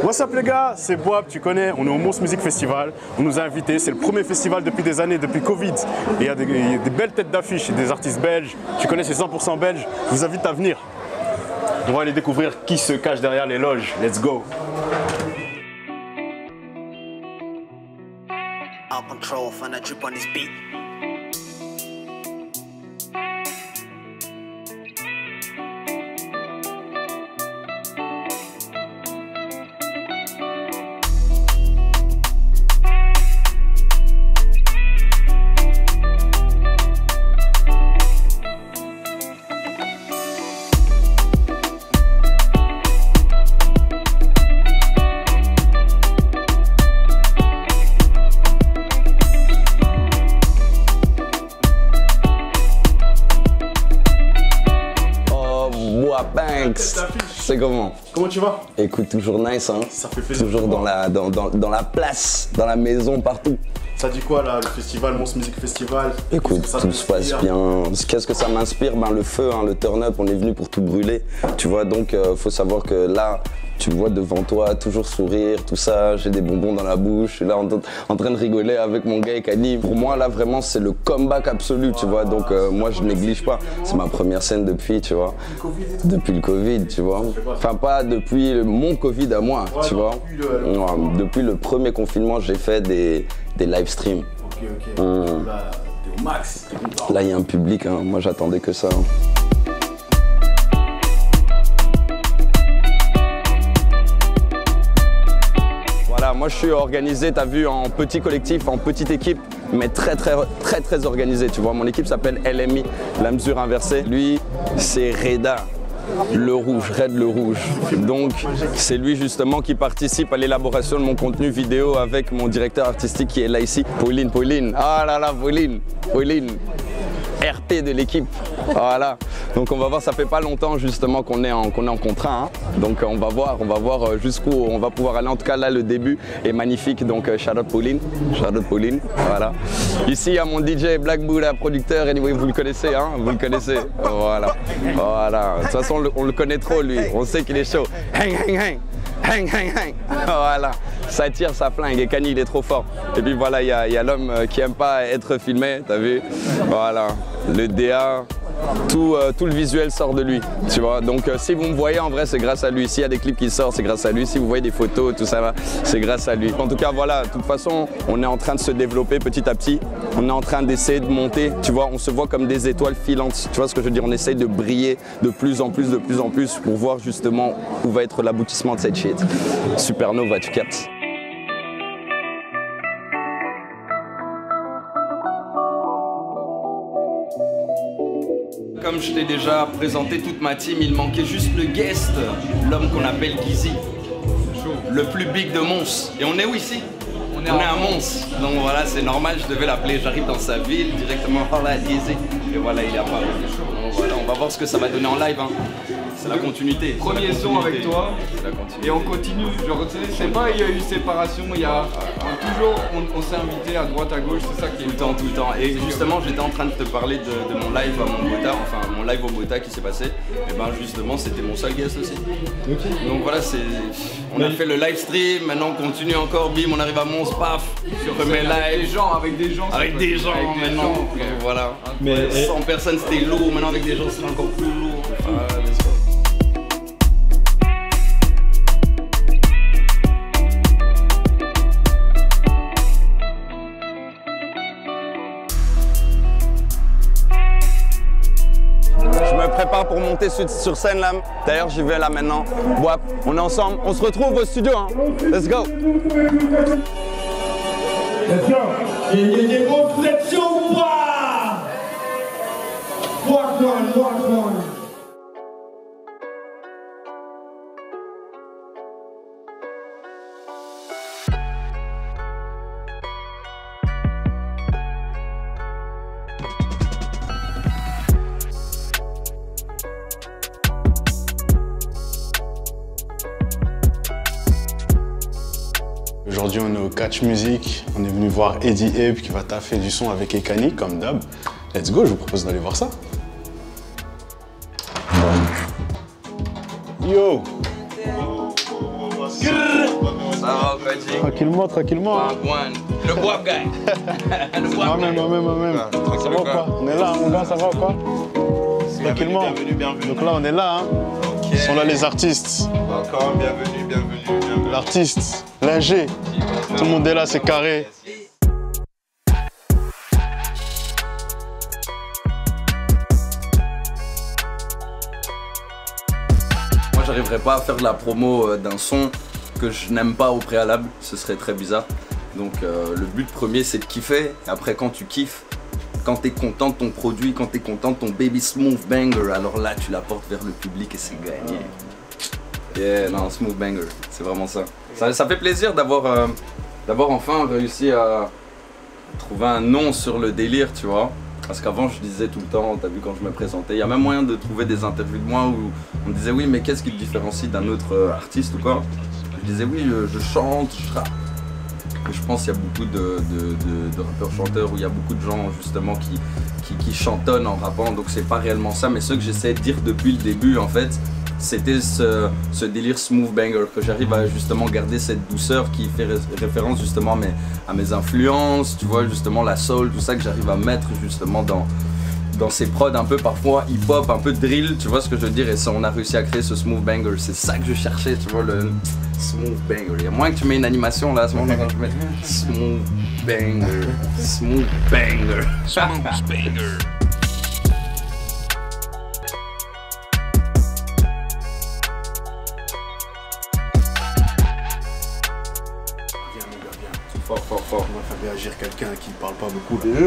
What's up les gars, c'est Boab, tu connais, on est au Mons Music Festival, on nous a invités, c'est le premier festival depuis des années, depuis Covid, et il y a des belles têtes d'affiche, des artistes belges, tu connais, c'est 100% belge, je vous invite à venir. On va aller découvrir qui se cache derrière les loges, let's go. Out control, find a drip on this beat. C'est comment? Comment tu vas? Écoute, toujours nice, hein. Ça fait plaisir. Toujours dans la place, dans la maison, partout. Ça dit quoi là, le festival, Mons Music Festival? Écoute, tout se passe bien. Qu'est-ce que ça m'inspire? Ben, le feu, hein, le turn-up, on est venu pour tout brûler. Tu vois, donc faut savoir que là, tu me vois devant toi, toujours sourire, tout ça, j'ai des bonbons dans la bouche, je suis là en train de rigoler avec mon gars Ekani. Pour moi, là, vraiment, c'est le comeback absolu, tu vois, donc moi, je néglige pas. C'est ma première scène depuis, tu vois. Depuis le Covid, tu vois. Enfin, pas depuis mon Covid à moi, tu vois. Depuis le premier confinement, j'ai fait des live streams. Ok. Là, t'es au max. Là, il y a un public, hein. Moi, j'attendais que ça. Hein. Voilà, moi je suis organisé, t'as vu, en petit collectif, en petite équipe, mais très organisé, tu vois. Mon équipe s'appelle LMI, la mesure inversée. Lui, c'est Reda, le rouge, Red le rouge. Donc, c'est lui justement qui participe à l'élaboration de mon contenu vidéo avec mon directeur artistique qui est là ici, Pauline. Ah là là, Pauline. RP de l'équipe, voilà. Donc on va voir, ça fait pas longtemps justement qu'on est en contrat, hein. Donc on va voir jusqu'où on va pouvoir aller. En tout cas là, le début est magnifique, donc shout out Pauline, voilà. Ici il y a mon DJ Black Buddha, producteur, anyway, vous le connaissez, hein, vous le connaissez, voilà. De toute façon on le connaît trop lui, on sait qu'il est chaud. Hang. Voilà, ça tire, ça flingue, et Kanye il est trop fort. Et puis voilà, il y a l'homme qui aime pas être filmé, t'as vu? Voilà, le DA, tout le visuel sort de lui, tu vois. Donc si vous me voyez, en vrai, c'est grâce à lui. S'il y a des clips qui sortent, c'est grâce à lui. Si vous voyez des photos, tout ça, c'est grâce à lui. En tout cas, voilà, de toute façon, on est en train de se développer petit à petit. On est en train d'essayer de monter, tu vois. On se voit comme des étoiles filantes, tu vois ce que je veux dire? On essaye de briller de plus en plus pour voir justement où va être l'aboutissement de cette shit. Supernova, tu captes? Comme je t'ai déjà présenté toute ma team, il manquait juste le guest, l'homme qu'on appelle Gizzy, le plus big de Mons. Et on est où ici? On est à Mons. Donc voilà, c'est normal, je devais l'appeler. J'arrive dans sa ville, directement par là, Gizzy. Et voilà, il est à Paris. Donc voilà, on va voir ce que ça va donner en live, hein. C'est la continuité. Premier son avec toi, et on continue. Genre, c'est pas il y a eu séparation, il y a toujours, on s'est invité à droite, à gauche, c'est ça qui est tout le temps. Et justement, j'étais en train de te parler de mon live à Mombota, enfin mon live au Bota qui s'est passé. Et ben justement, c'était mon seul guest aussi. Okay. Donc voilà, on a fait le live stream, maintenant on continue encore, bim, on arrive à Mons, paf, je remets live. Avec des gens maintenant. Voilà. Mais 100 personnes, c'était lourd, maintenant avec des gens, c'est encore plus lourd. Prépare pour monter sur scène là. D'ailleurs j'y vais là maintenant. Boap, on est ensemble. On se retrouve au studio, hein. Let's go. Il y a des réflexions ou pas? Walk one. Aujourd'hui, on est au Catch Music. On est venu voir Eddie Ape qui va taffer du son avec Ekani, comme d'hab. Let's go, je vous propose d'aller voir ça. Yo! G? Tranquillement, tranquillement. Le bois guy. Moi-même. Ça va ou quoi? On est là, mon gars, ça va ou quoi? Tranquillement. Bienvenue. Donc là, on est là. Hein. Ok. Ils sont là, les artistes. Encore, bienvenue. L'artiste, l'ingé. Tout le monde est là, c'est carré. Moi, j'arriverais pas à faire de la promo d'un son que je n'aime pas au préalable. Ce serait très bizarre. Donc, le but premier, c'est de kiffer. Et après, quand tu kiffes, quand tu es content de ton produit, quand tu es content de ton baby smooth banger, alors là, tu l'apportes vers le public et c'est gagné. Yeah, non, smooth banger, c'est vraiment ça. Ça fait plaisir d'avoir enfin réussi à trouver un nom sur le délire, tu vois. Parce qu'avant, je disais tout le temps, t'as vu quand je me présentais, il y a même moyen de trouver des interviews de moi où on me disait oui, mais qu'est-ce qui te différencie d'un autre artiste ou quoi? Je disais oui, je chante, je rappe. Je pense qu'il y a beaucoup de rappeurs-chanteurs où il y a beaucoup de gens justement qui chantonnent en rappant, donc c'est pas réellement ça, mais ce que j'essaie de dire depuis le début en fait, c'était ce délire smooth banger, que j'arrive à justement garder cette douceur qui fait référence justement à mes influences, tu vois, justement la soul, tout ça que j'arrive à mettre justement dans ces prods un peu parfois hip-hop, un peu drill, tu vois ce que je veux dire, et ça, on a réussi à créer ce smooth banger, c'est ça que je cherchais, tu vois, le smooth banger. Il y a moins que tu mets une animation là à ce moment-là, je mets smooth banger, smooth banger, smooth banger. Fort. On va faire réagir quelqu'un qui ne parle pas beaucoup. Là.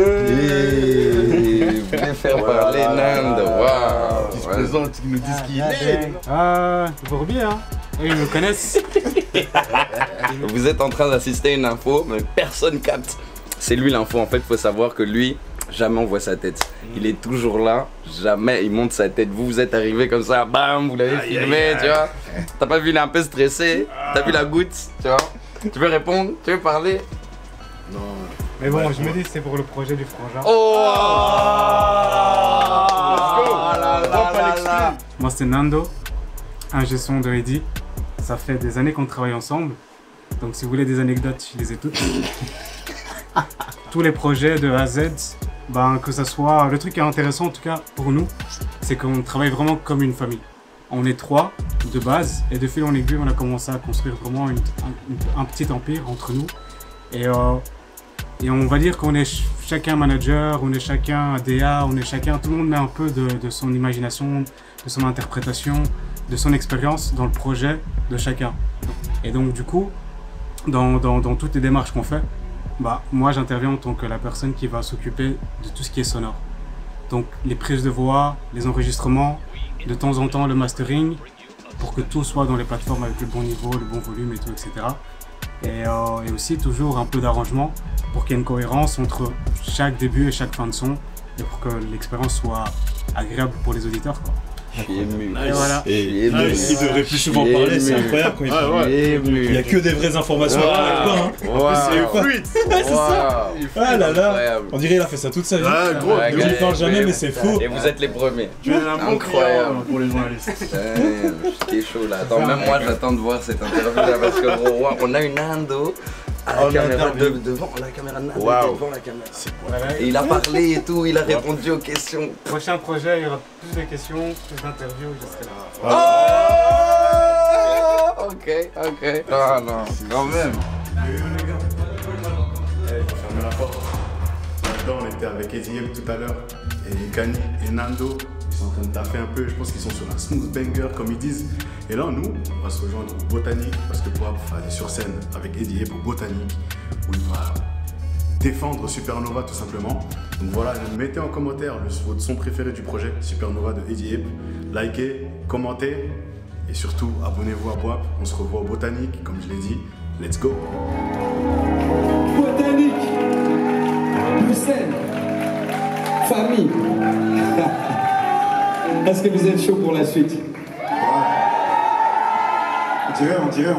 Bien faire parler Nando, waouh. Qui se présente, qui nous dit ce qu'il est. Bourbier, hein. Ils me connaissent. Vous êtes en train d'assister à une info, mais personne capte. C'est lui l'info, en fait, il faut savoir que lui, jamais on voit sa tête. Il est toujours là, jamais il monte sa tête. Vous êtes arrivé comme ça, bam, vous l'avez filmé, tu vois. T'as pas vu, il est un peu stressé, t'as vu la goutte, tu vois. Tu veux répondre? Tu veux parler? Non. Mais bon, je me dis que c'est pour le projet du frangin. Oh, Moi, c'est Nando, ingé son de Eddie. Ça fait des années qu'on travaille ensemble. Donc, si vous voulez des anecdotes, je les ai toutes. Tous les projets de A à Z, que ça soit. Le truc qui est intéressant, en tout cas pour nous, c'est qu'on travaille vraiment comme une famille. On est 3 de base et de fil en aiguille, on a commencé à construire vraiment un petit empire entre nous. Et on va dire qu'on est chacun manager, on est chacun DA, on est chacun, tout le monde met un peu de son imagination, de son interprétation, de son expérience dans le projet de chacun. Et donc du coup, dans toutes les démarches qu'on fait, moi j'interviens en tant que la personne qui va s'occuper de tout ce qui est sonore. Donc les prises de voix, les enregistrements, de temps en temps le mastering, pour que tout soit dans les plateformes avec le bon niveau, le bon volume et tout, etc. Et aussi toujours un peu d'arrangement pour qu'il y ait une cohérence entre chaque début et chaque fin de son et pour que l'expérience soit agréable pour les auditeurs, quoi. Je suis ému. Et voilà. Il devrait plus souvent parler, c'est incroyable quand il parle. Il n'y a que des vraies informations à la fin. C'est fluide. C'est ça. Ah là là. On dirait qu'il a fait ça toute sa vie. Il ne parle jamais, mais c'est faux. Et vous êtes les premiers. Tu es un bon Incroyable. pour les journalistes. J'étais chaud là. Attends, même moi j'attends de voir cette interview là parce que on a une Nando à la caméra devant la caméra, Nando devant la caméra. Et il a parlé et tout, il a répondu aux questions. Prochain projet, il y aura plus de questions, plus d'interviews, je serai là. Oh, ok. Ah non, quand même. Fermez la porte. Là-dedans, on était avec Eddie tout à l'heure. Et Kani et Nando, ils sont en train de taffer un peu. Je pense qu'ils sont sur un smooth banger, comme ils disent. Et là, nous, on va se rejoindre au Botanique parce que Boab va aller sur scène avec Eddie au Botanique où il va défendre Supernova tout simplement. Donc voilà, mettez en commentaire votre son préféré du projet, Supernova de Eddie Hip. Likez, commentez et surtout abonnez-vous à Boab. On se revoit au Botanique, comme je l'ai dit. Let's go! Botanique, Bruxelles, famille. Est-ce que vous êtes chaud pour la suite? On dirait.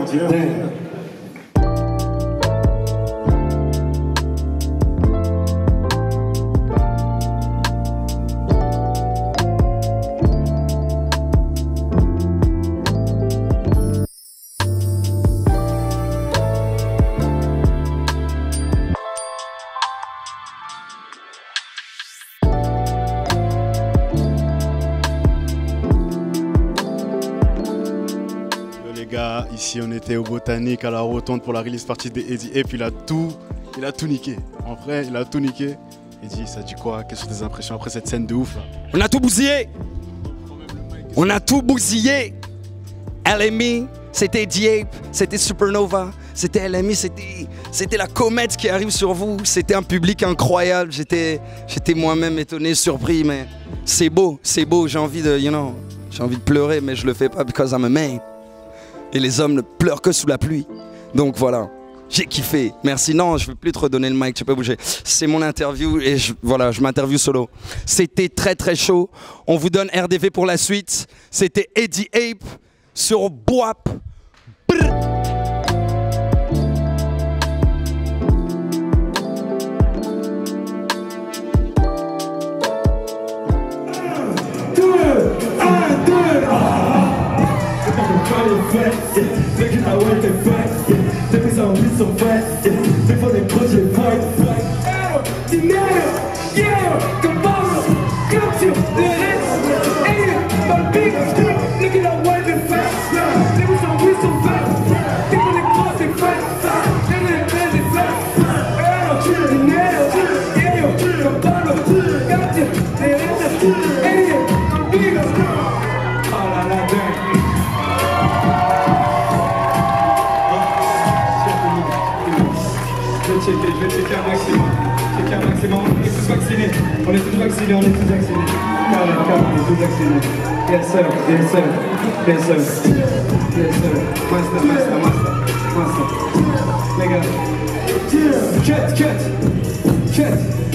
Ici, on était au Botanique à la Rotonde pour la release party de Eddie Ape. Il a tout niqué. En vrai, il a tout niqué. Eddie, ça dit quoi? Quelles sont tes impressions après cette scène de ouf là? On a tout bousillé. On a tout bousillé. LME, c'était Eddie Ape, c'était Supernova, c'était LME, c'était la comète qui arrive sur vous. C'était un public incroyable. J'étais moi-même étonné, surpris, mais c'est beau. J'ai envie de, j'ai envie de pleurer, mais je le fais pas because I'm a man. Et les hommes ne pleurent que sous la pluie. Donc voilà, j'ai kiffé. Merci. Non, je ne veux plus te redonner le mic, tu peux bouger. C'est mon interview et je m'interview solo. C'était très très chaud. On vous donne RDV pour la suite. C'était Eddie Ape sur BOAP. Dès que ta ouais t'es faite, depuis ça envie sont faites, des fois les projets fight. Dinero, yeah, comme Pablo, capture, les restes, hey, Balbig, look at that ouais t'es faite, depuis ça envie sont faites, des fois les projets fight, les faites, dinero, yeah, comme Pablo, capture, les restes, hey, Balbig, oh la la dingue. Je vais checker un maximum. On est tous vaccinés. On est tous vaccinés. On est tous vaccinés. Yes sir. Master. Les gars. Cut.